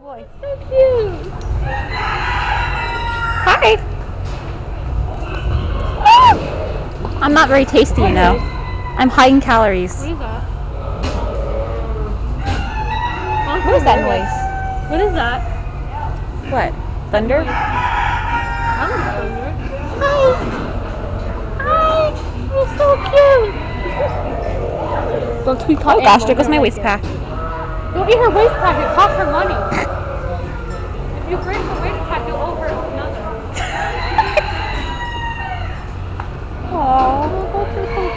boy. So cute. Hi. I'm not very tasty, you know. I'm high in calories. What is that? What is that noise? What is that? What? Thunder? I don't know thunder. Hi. You're so cute. Don't we call Oh gosh, there goes my waist pack. Don't get her waist pack, it costs her money. If you break the waist pack, you'll owe her another. Aww, that's so